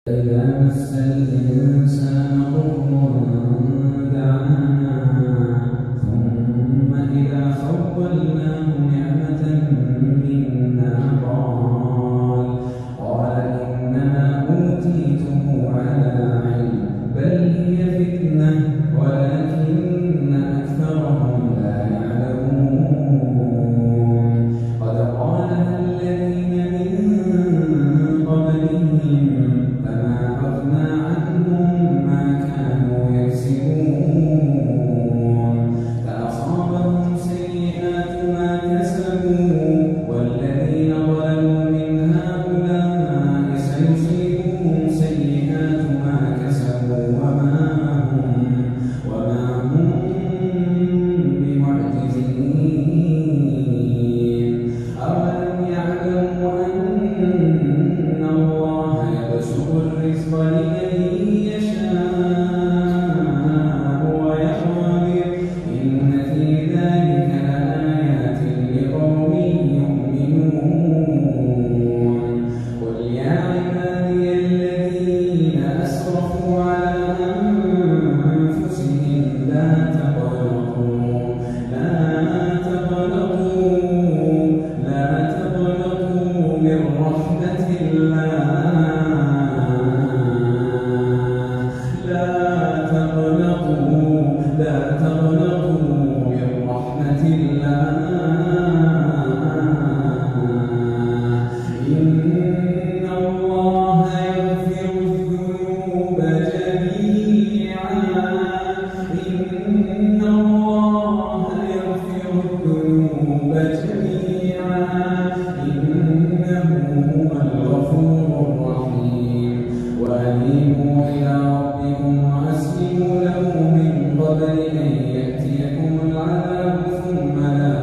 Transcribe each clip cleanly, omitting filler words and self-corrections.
إذا مس الإنسان ضر دعانا ثم إذا خولناه نعمة منا قال إنما أوتيته على علم بل هي فتنة ولكن أكثرهم لا يعلمون قد قالها الذين من قبلهم فما أغنى عنهم ما كانوا يكسبون فأصابهم سيئات ما كسبوا والذين ظلموا من هؤلاء سيصيبهم سيئات ما كسبوا وما هم بمعجزين أولم يعلموا أن الله يبسط الرزق لمن يشاء ويقدر إن في ذلك لآيات لقوم يؤمنون قل يا عبادي الذين أسرفوا على أنفسهم لا تقنطوا من رحمة الله إن الله يغفر الذنوب جميعا إنه هو الغفور الرحيم وأنيبوا إلى ربكم وأسلموا له من قبل أن يأتيكم العذاب ثم لا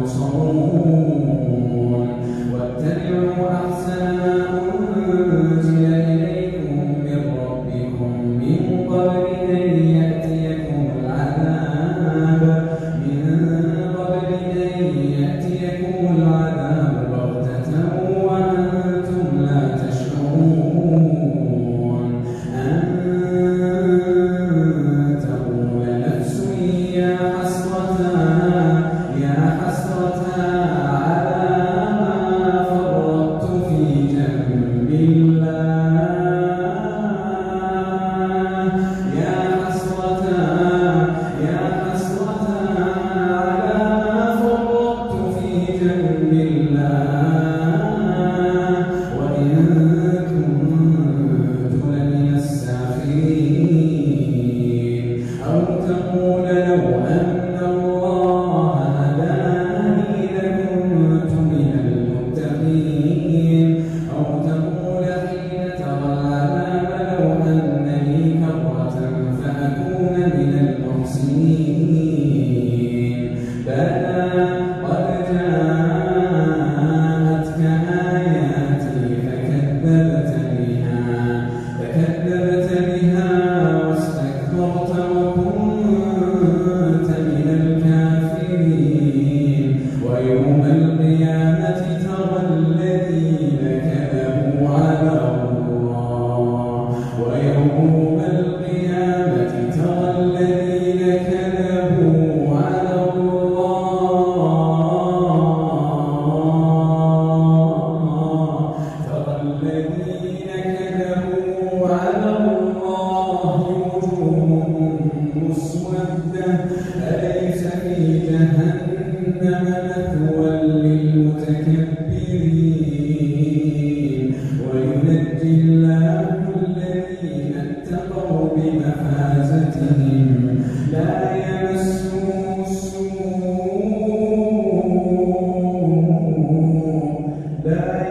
تنصرون واتبعوا أحسن ما أنزل إليكم من ربكم من قبل أن يأتيكم العذاب بغتة وأنتم لا تشعرون أن تقول نفس يا حسرة على ما فرطت في جنب الله يا حسرة على ما فرطت في جنب الله وإن كنت لمن الساخرين أو تقول لو أن الله هداني لكنت من المتقين أو تقول حين ترى العذاب لو أن لي كرة فأكون من المحسنين بلى قد جاءتك آياتي فكذبت بها واستكبرت وكنت من الكافرين ويوم القيامة ترى الذين كذبوا على الله وجوههم مسودة أليس في جهنم مثوى للمتكبرين وينجي الله الذين اتقوا بمفازتهم لا يمسهم السوء